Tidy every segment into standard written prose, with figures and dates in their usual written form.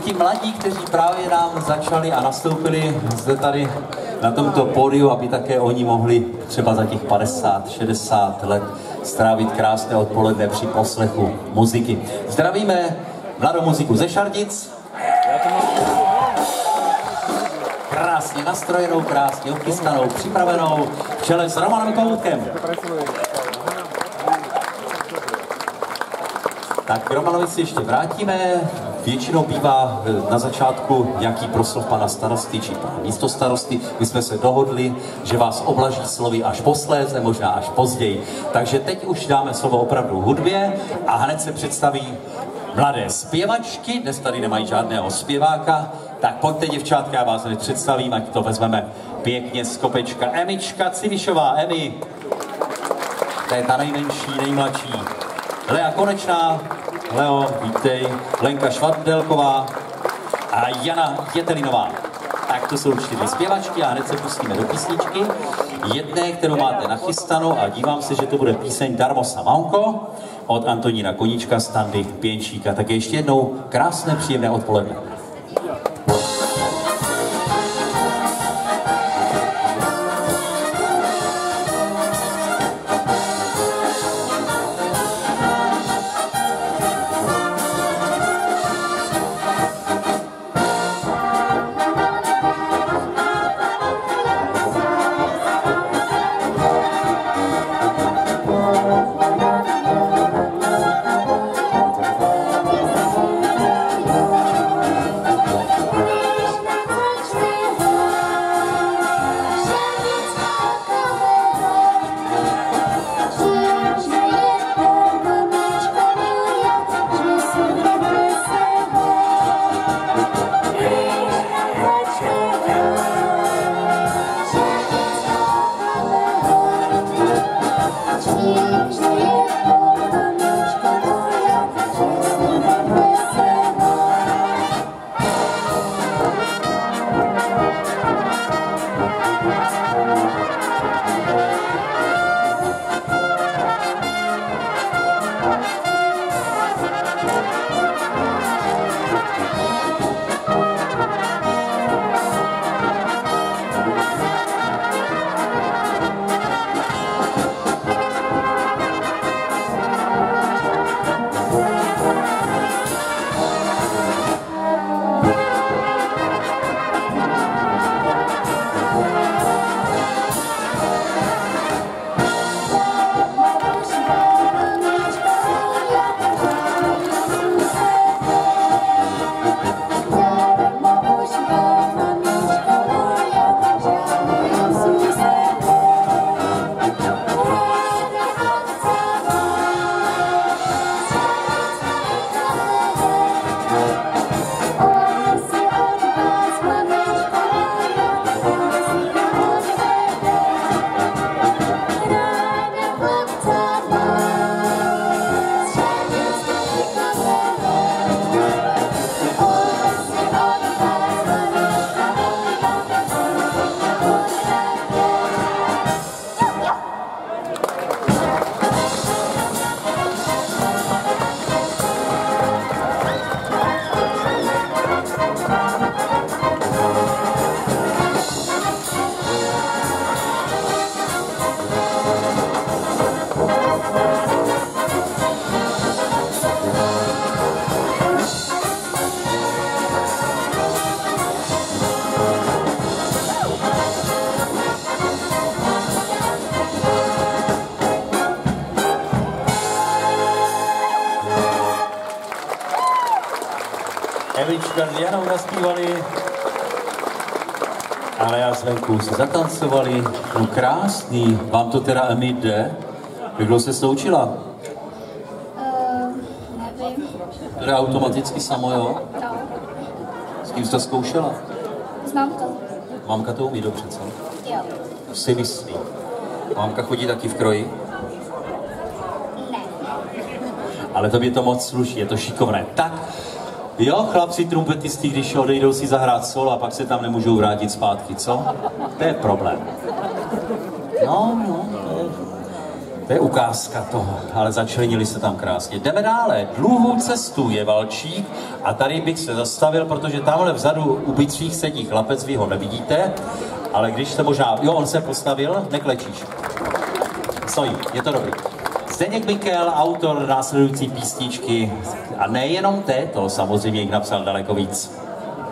ti mladí, kteří právě nám začali a nastoupili zde tady na tomto pódiu, aby také oni mohli třeba za těch 50, 60 let strávit krásné odpoledne při poslechu muziky. Zdravíme mladou muziku ze Šardic. Krásně nastrojenou, krásně obchystanou, připravenou v čele s Romanem Kohoutkem. Tak k Romanovi si ještě vrátíme. Většinou bývá na začátku nějaký proslov pana starosty či pana místostarosty. My jsme se dohodli, že vás oblaží slovy až posléze, možná až později. Takže teď už dáme slovo opravdu hudbě a hned se představí mladé zpěvačky. Dnes tady nemají žádného zpěváka. Tak pojďte, děvčátka, já vás hned představím, ať to vezmeme pěkně z kopečka. Emička Civišová, Emi. To je ta nejmenší, nejmladší. Lea Konečná, Leo, vítej, Lenka Švardelková a Jana Jetelinová. Tak to jsou 4 zpěvačky a hned se pustíme do písničky. Jedné, kterou máte nachystanou a dívám se, že to bude píseň Darmo Samanko od Antonína Koníčka, Standy Pěnčíka. Tak ještě jednou krásné, příjemné odpoledne. Evička s Janou naspívali, ale já zvenku si zatancovali. No krásný, vám to teda Emi jde? Jak dlouho se naučila? Nevím. To jde automaticky samo, jo? No. S kým jsi to zkoušela? S mámkou. Mámka to umí dobře, co? Jo. To si myslí. Mámka chodí taky v kroji? Ne. Ale tobě to moc sluší, je to šikovné. Tak, jo, chlapci trumpetisti, když odejdou si zahrát solo a pak se tam nemůžou vrátit zpátky, co? To je problém. No, to je... To je ukázka toho, ale začlenili se tam krásně. Jdeme dále. Dlouhou cestu je valčík a tady bych se zastavil, protože tamhle vzadu u bitvích sedí chlapec, vy ho nevidíte, ale když se možná... Jo, on se postavil, neklečíš. Stojí, je to dobrý. Zdeněk Mikel, autor následující písničky a nejenom této, samozřejmě jich napsal daleko víc.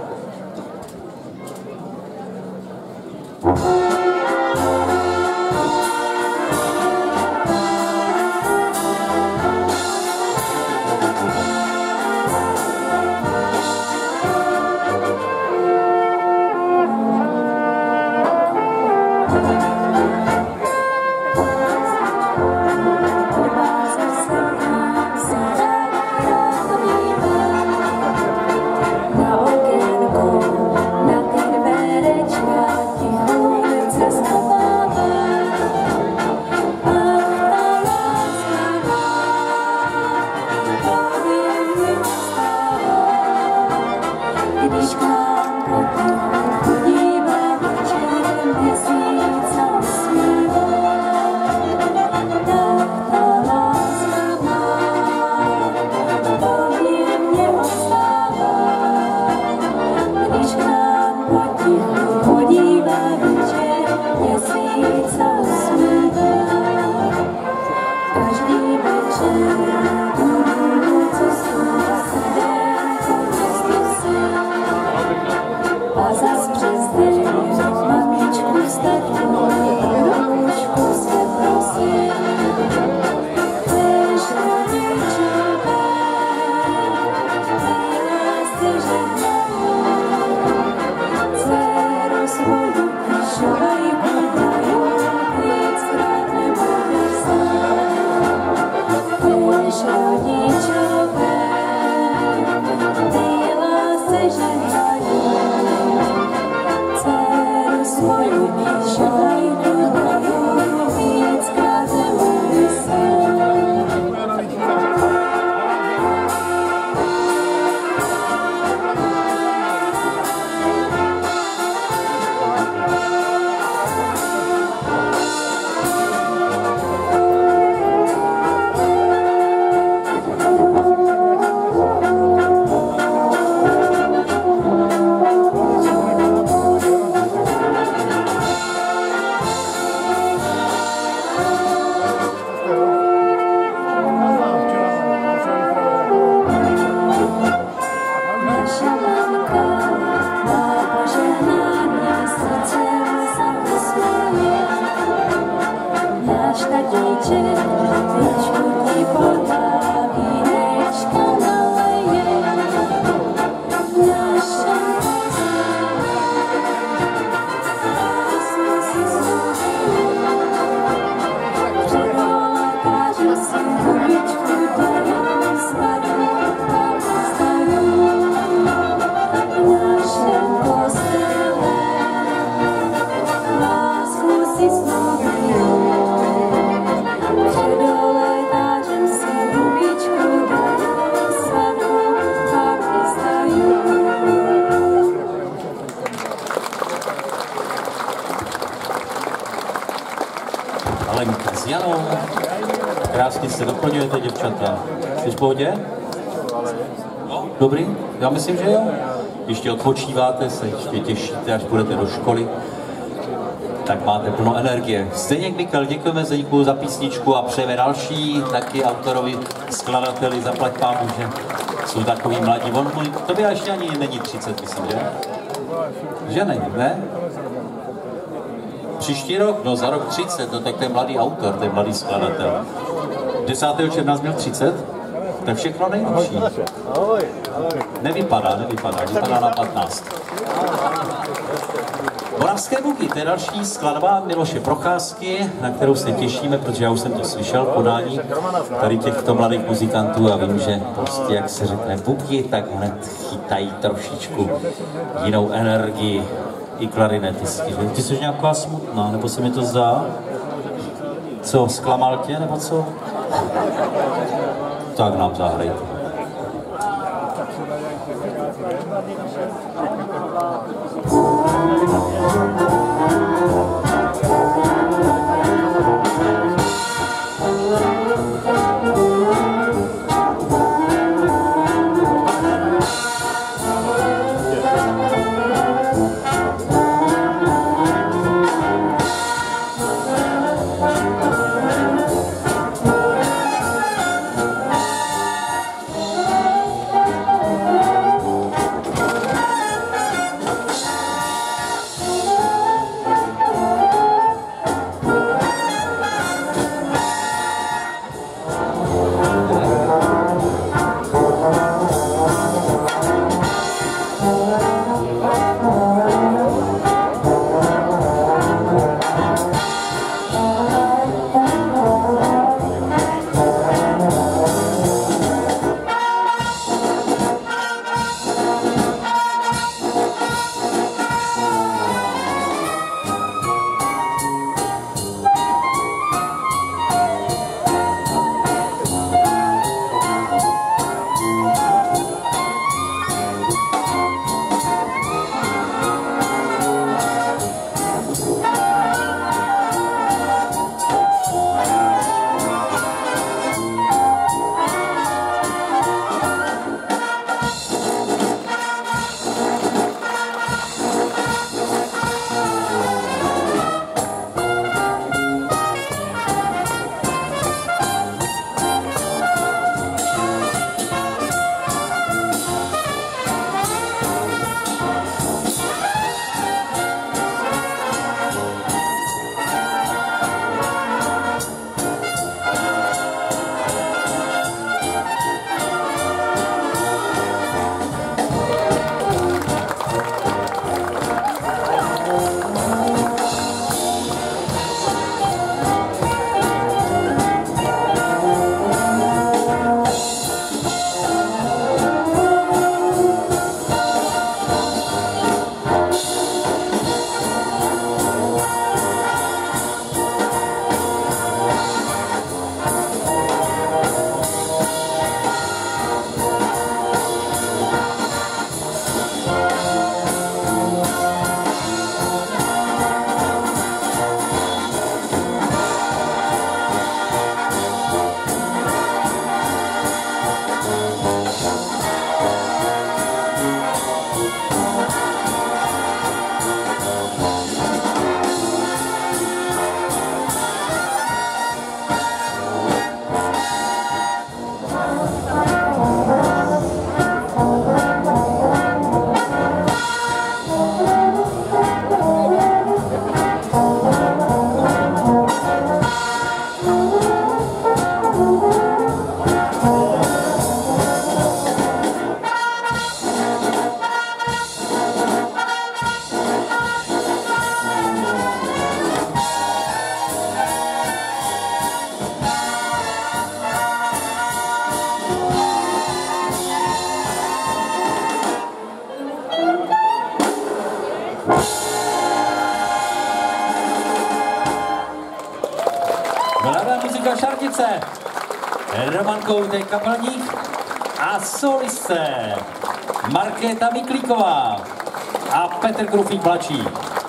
S Janou. Krásně se doplňujete, děvčata. Jsi v pohodě? No, dobrý? Já myslím, že jo. Ještě odpočíváte, se ještě těšíte, až půjdete do školy. Tak máte plno energie. Zdeněk Mikel, děkujeme Zdeňku za písničku a přejeme další, taky autorovi, skladateli, zaplať pámu, že jsou takový mladí. On můj, tobě ještě ani není 30, myslím, že? Že ne? Příští rok? No za rok 30, no tak to je mladý autor, to je mladý skladatel. 10. června měl 30, tak všechno nejlepší. Nevypadá, vypadá na 15. Moravské buky, to je další skladba Miloše Procházky, na kterou se těšíme, protože já už jsem to slyšel v podání tady těchto mladých muzikantů a vím, že prostě, jak se řekne buky, tak hned chytají trošičku jinou energii i klarinetistky. Ty jsi nějaká smutná, nebo se mi to zdá? Co, zklamal tě, nebo co? Tak nám zahrajte. Koutek-Anice, Roman Koutek-Kapelník a soliste Markéta Miklíková a Petr Krufík mladší.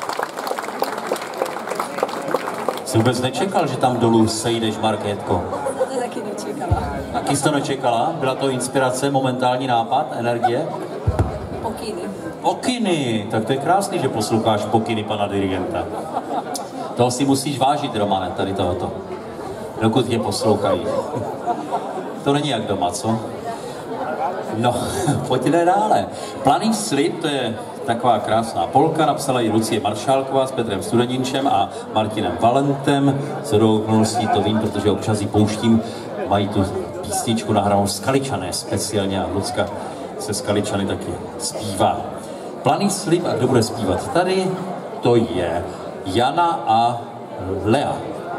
Jsi vůbec nečekal, že tam dolů sejdeš, Markétko? To taky nečekala. Taky jsi to nečekala? Byla to inspirace, momentální nápad, energie? Pokyny. Pokyny! Tak to je krásný, že posloucháš pokyny pana dirigenta. Toho si musíš vážit, Romane, tady tohoto. Dokud tě poslouchají. To není jak doma, co? No, pojďme dále. Planý slib, to je taková krásná polka, napsala ji Lucie Maršálková s Petrem Studeninčem a Martinem Valentem. Shodou okolností to vím, protože občas ji pouštím, mají tu písničku nahranou Skaličané speciálně a Lucka se Skaličany taky zpívá. Planý slib a kdo bude zpívat tady, to je Jana a Lea.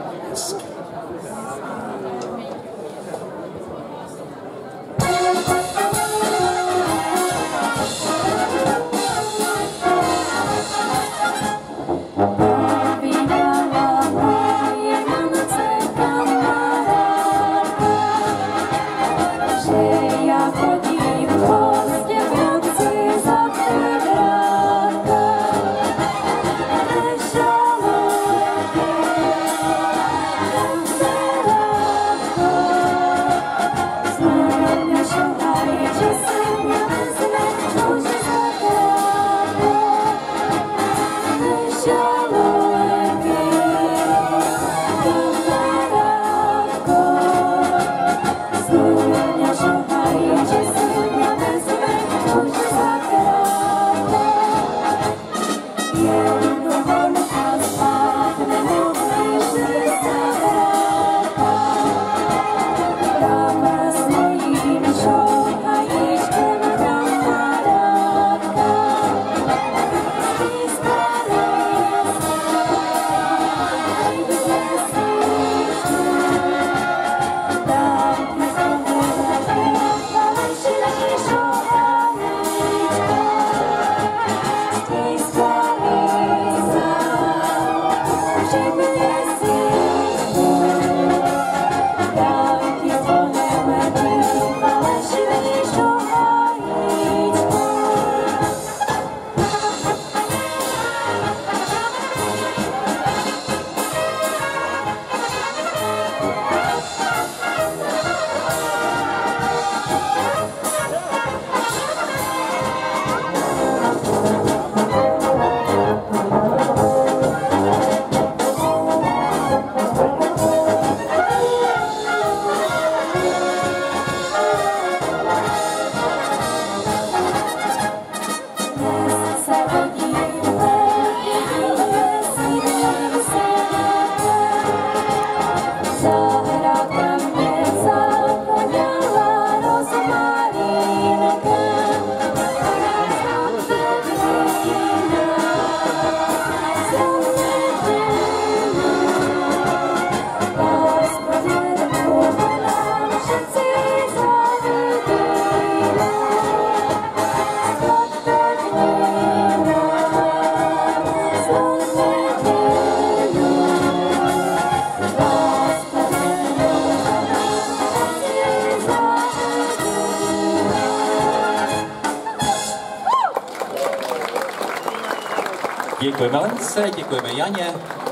Děkujeme Lence, děkujeme Janě.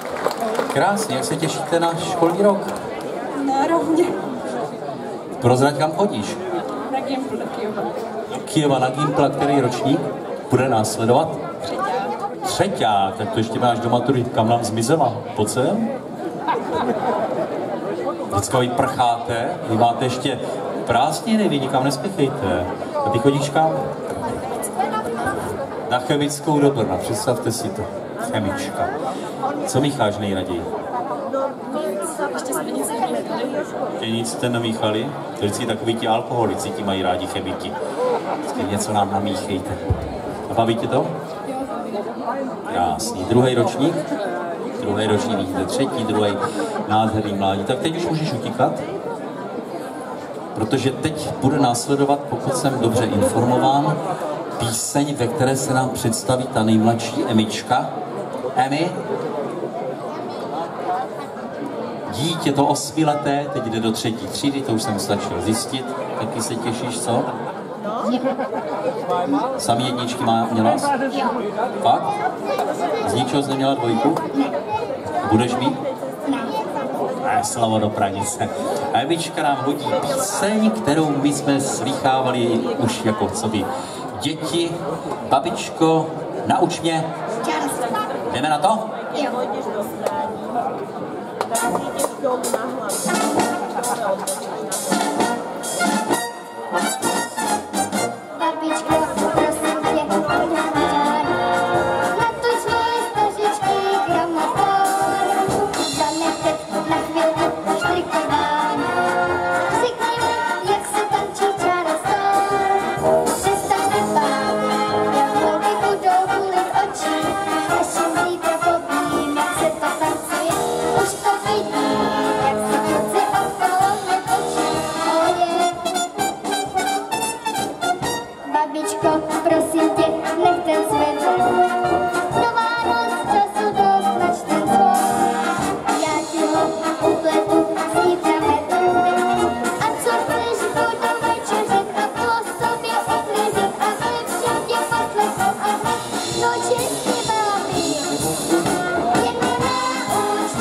Krásně, jak se těšíte na školní rok? Nárovně. Prozrať, kam chodíš? Na Gimpl do Kyjeva. Do Kyjeva na Gimpla, který ročník bude následovat? Třeťák, tak to ještě máš do matury, kam nám zmizela? Pojď sem. Vždycka vy prcháte, vy máte ještě prázdniny, vy nikam nespěchejte. A ty chodíš kam? Na chemickou do Brna, představte si to. Chemička. Co mícháš nejraději? Ještě jsme nic nemíchali. Ještě nic jste nemíchali? To vždycky takový ti alkoholici, ti mají rádi chemiky. Vždycky něco nám namíchejte. A baví tě to? Krásný. Druhý ročník? Druhý ročník, vidíte, třetí, druhý nádherný mládí. Tak teď už můžeš utíkat, protože teď bude následovat, pokud jsem dobře informován, píseň, ve které se nám představí ta nejmladší Emička. Emi? dítě, to 8leté, teď jde do 3. třídy, to už jsem stačil zjistit. Taky se těšíš, co? Samý jedničky měla? Jo. Fakt? Z ničeho jsi neměla 2? Budeš mít? Ne. Slovo do pranice. A Evička nám hodí píseň, kterou my jsme slýchávali už jako coby děti. Babičko, nauč mě. Část. Jdeme na to? Jo. Babičko, prosím tě, na tu svoje stařičky gramofon. Zanechte na chvilku štrikování. Řekni mi, jak se tančí čárostor. Přestaň se bát, jak holky budou kulit oči. Až jim zítra povím, jak se to tancuje. Už to vidím, jak se kluci okolo mě točí. Oje. Babičko, prosím tě, nech ten svetr. Do Vánoc času dost, nač ten zvon. Já ti ho upletu zítra metr. A co chceš, budu večeřet a po sobě uklízet. A lepším tě poslechu a hned noče zpívám. Jen mě nauč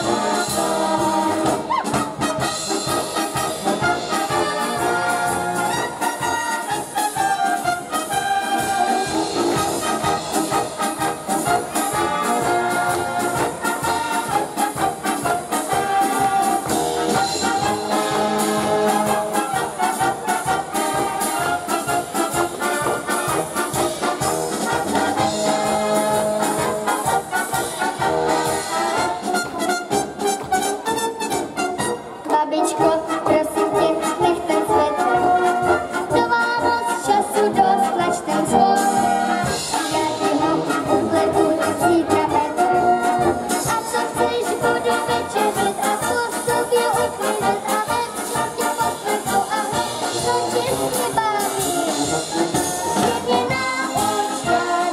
Babičko, prosím tě, nech ten svetr. Do Vánoc času dost, tlač ten zvon. Já ti ho upletu zítra metr. A co chceš, budu večeřet a po sobě uklízet. A lepším tě poslechu a hned noče zpívám. Jen mě nauč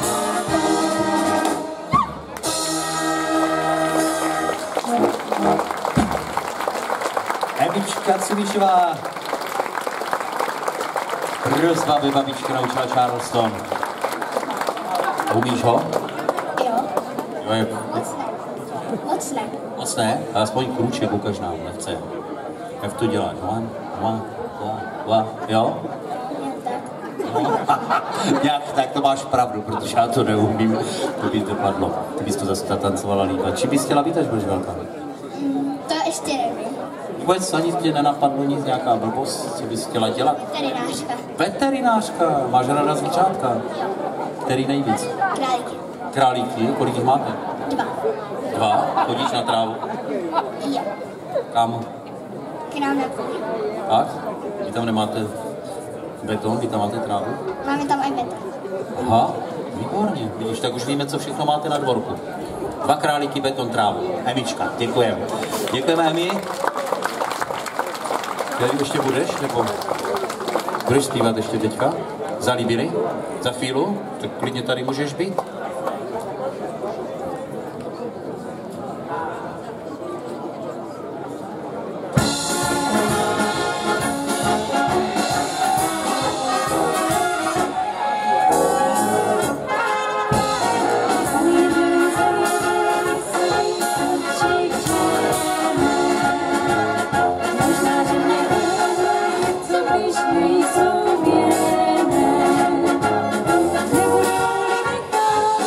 Evička Cubičová. Hrozba by babička naučila Charleston. Umíš ho? Jo, Jo, je... moc ne. Moc ne. Moc ne, ale aspoň krůček ukaž nám, nechce. Jak to děláš? Jo? Jen tak. Jak tak, to máš pravdu, protože já to neumím. To by to padlo. Ty bys to zase tancovala líp. A čím bys chtěla být, až budeš velká? To ještě nevím. Vůbec ani tě nenapadlo nic, nějaká blbost, co bys chtěla dělat? Veterinářka. Veterinářka, máš ráda zvířátka? Který nejvíc? Králíky. Králíky, kolik jich máte? 2. 2, chodíš na trávu? Jo. Kam? K nám na půl. Tak? Vy tam nemáte beton, vy tam máte trávu? Máme tam i beton. Aha, výborně, vidíš, tak už víme, co všechno máte na dvorku. 2 králíky, beton, trávu. Emička, děkujeme. Děkujeme, Emi. Tady ještě budeš, nebo budeš zpívat ještě teďka? Zalíbili? Za chvíli? Tak klidně tady můžeš být. Nejsou věrné, nebudu nechat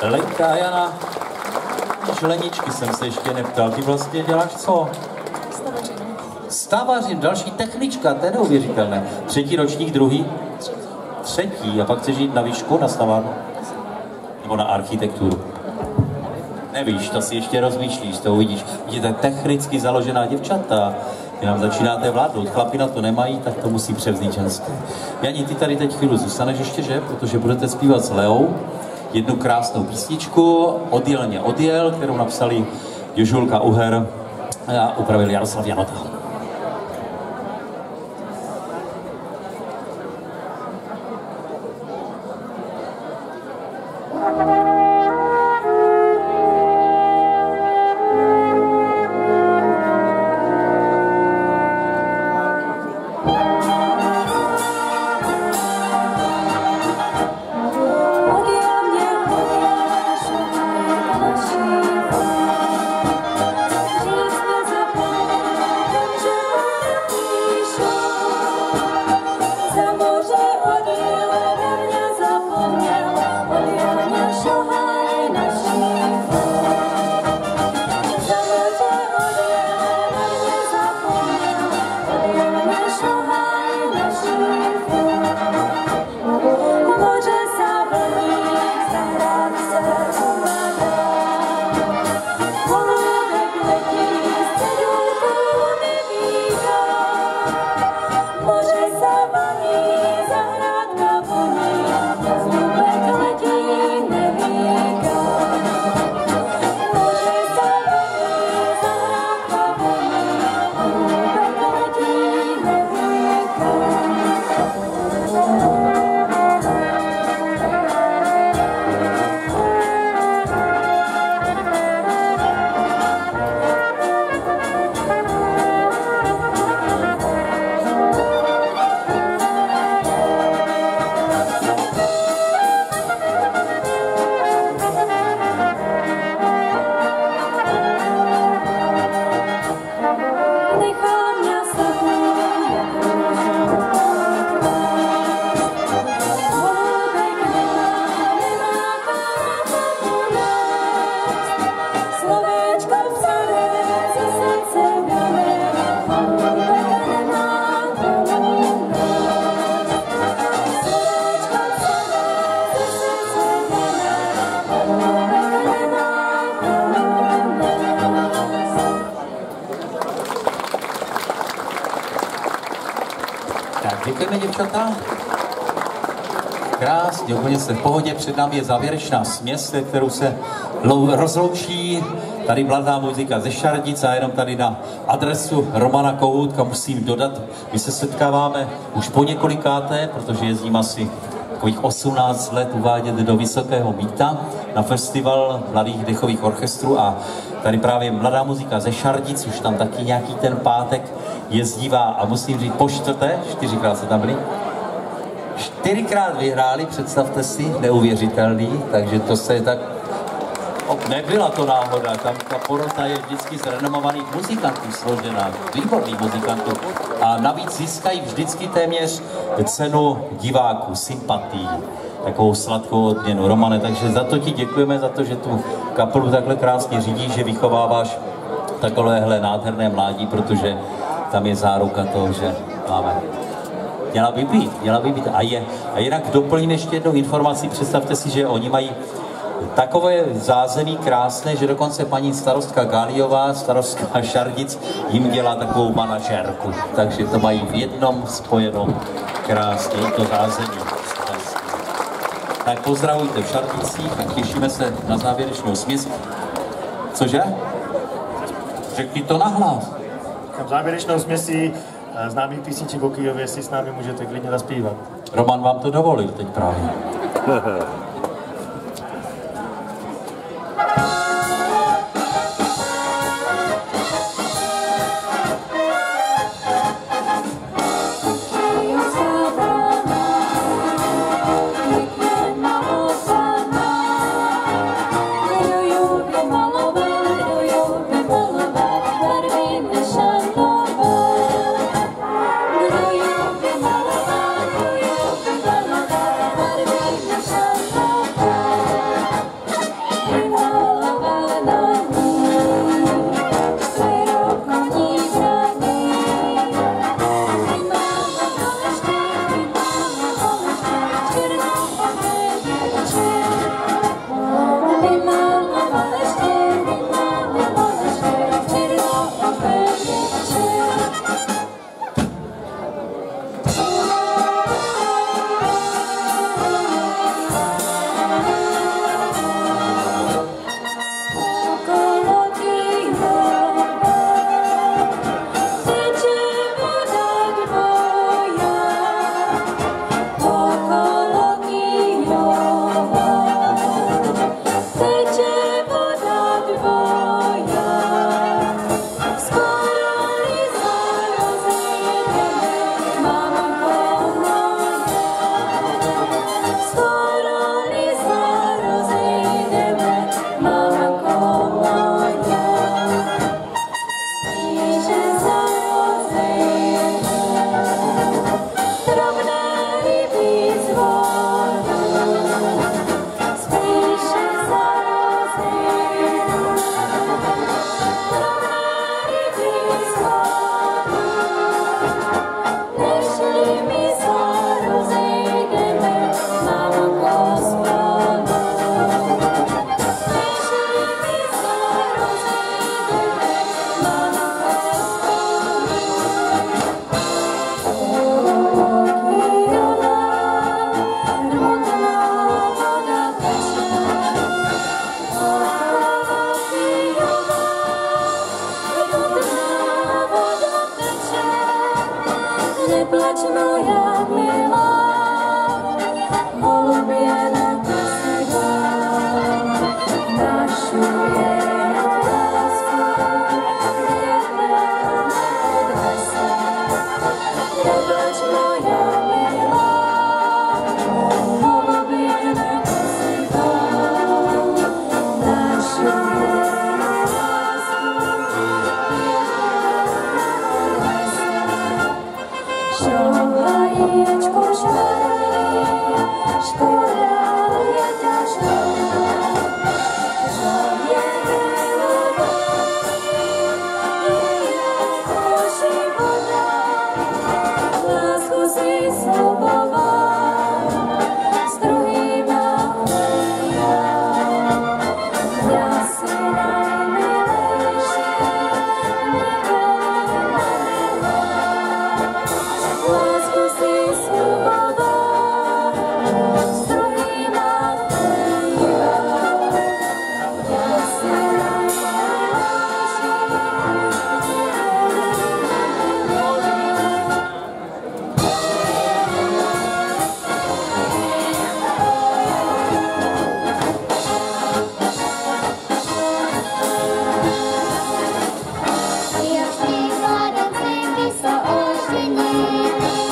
Lenka a Jana. Žleničky jsem se ještě neptal. Ty vlastně děláš co? Stavařin, další technička, to je neuvěřitelné. 3. ročník, 2. 3. A pak chceš jít na výšku, na stavárnu? Nebo na architekturu? Nevíš, to si ještě rozmýšlíš, to uvidíš. Vidíte, technicky založená děvčata. Vy nám začínáte vládnout, chlapi na to nemají, tak to musí převzít ženské. Jani, ty tady teď chvíli zůstaneš ještě, že? Protože budete zpívat s Leou jednu krásnou písničku, Odjelně odjel, kterou napsali Jožulka Uher a upravil Jaroslav Janota. Děkujeme, děvčata. Krásně, úplně se v pohodě. Před námi je závěrečná směs, kterou se rozloučí. Tady mladá muzika ze Šardic a jenom tady na adresu Romana Kohoutka musím dodat, my se setkáváme už po několikáté, protože jezdím asi takových 18 let uvádět do Vysokého Mýta na festival mladých dechových orchestrů a tady právě mladá muzika ze Šardic, už tam taky nějaký ten pátek jezdívá a musím říct po čtvrté, 4krát se tam byli, 4krát vyhráli, představte si, neuvěřitelný, takže to se tak... Nebyla to náhoda, tam ta porota je vždycky z renomovaných muzikantů složená, výborných muzikantů a navíc získají vždycky téměř cenu diváků, sympatii, takovou sladkou odměnu. Romane, takže za to ti děkujeme, za to, že tu kapelu takhle krásně řídíš, že vychováváš takovéhle nádherné mládí, protože tam je záruka toho, že máme. Měla by být. A jinak doplním ještě jednou informaci, představte si, že oni mají takové zázemí krásné, že dokonce paní starostka Gáliová, starostka Šardic, jim dělá takovou manažérku. Takže to mají v jednom spojenom krásně, to zázemí. Tak pozdravujte v Šardicích a těšíme se na závěrečnou směs. Cože? Řekni to nahlas. Závěrečnou směsí známých písniček o Kyjově, jestli s námi můžete klidně zaspívat. Roman vám to dovolil teď právě. Shall neplač moja milá, holubě neposedám, našu jenom lásku, jedná neodnese. Neplač moja milá, holubě neposedám, našu jenom lásku, Šovajíčko švarný, škoda je ťažká, že je milová, jako života, lásku si slibovám, s druhýma hrám. Ja si najmilejší, nikomu nedám. Lásku si slibovám, s druhýma hrám. Ja si najmilejší, Jak vždy mládenci by sa oženili.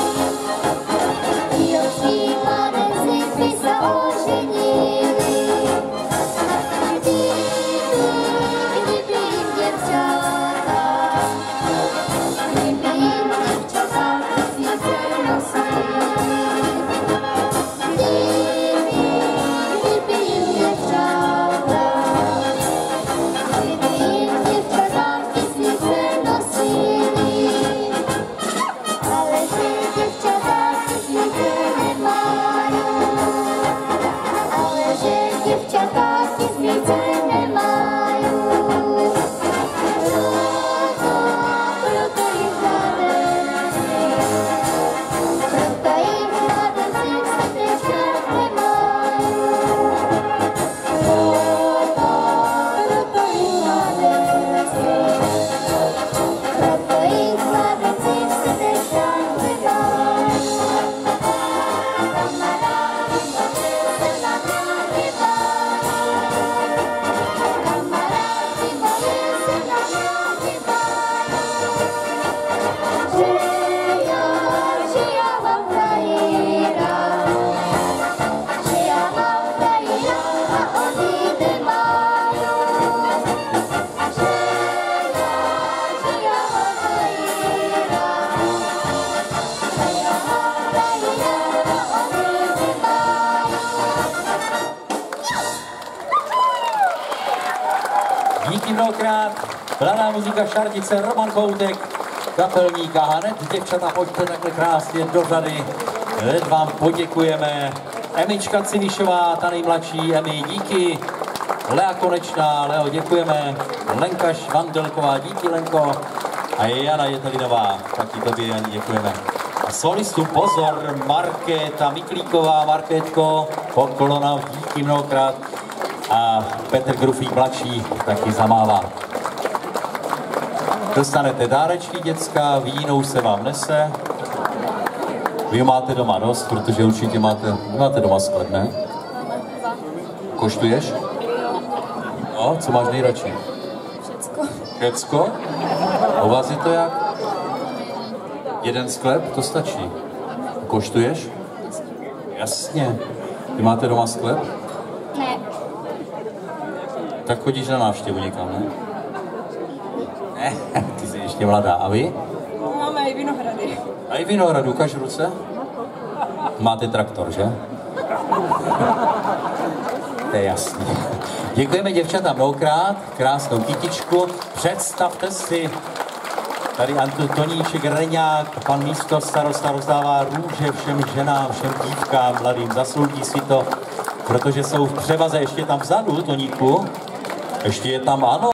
Jak vždy mládenci by sa oženili. Kdyby jim děvčata tisíce nosili. Kdyby jim děvčata tisíce nosili. Ale že děvčata tisíce nemají. Ale že děvčata tisíce nemají. Proto jich mládenci, srdečka nemají. Proto jich mládenci, srdečka nemají. Kamarádi moje se na mě dívají. Kamarádi moje se na mě dívají. Že já mám frajíra. Že já mám frajíra a oni nemají. Že já mám frajíra. Že já mám frajíra a oni nemají. Díky mnohokrát, Mladá muzika Šartice, Roman Koutek, kapelník a hned děvčata, pojďte takhle krásně do řady, hned vám poděkujeme. Emička Cinišová, ta nejmladší, Emi, díky. Lea Konečná, Leo, děkujeme. Lenka Švandelková, díky Lenko. A Jana Jetelinová, taky tobě, Jani, děkujeme. A solistům pozor, Markéta Miklíková, Markétko, Poklona, díky mnohokrát. A Petr Grufík mladší taky zamává. Dostanete dárečky, děcka, víno už se vám nese. Vy máte doma dost, protože určitě máte doma sklep, ne? Koštuješ? No, co máš nejradši? všecko. Všecko? U vás je to jak? Jeden sklep, to stačí. Koštuješ? Jasně. Vy máte doma sklep? Ne. Tak chodíš na návštěvu někam, ne? Ne, ty jsi ještě mladá. A vy? Máme i vinohrady. A i vinohrad, ukaž ruce. Máte traktor, že? To je jasný. Děkujeme děvčata mnohokrát, krásnou kytičku. Představte si, tady Antoníček Reňák, pan místo starosta rozdává růže všem ženám, všem dívkám mladým. Zaslouží si to, protože jsou v převaze ještě tam vzadu, Toníku. Ještě je tam, ano.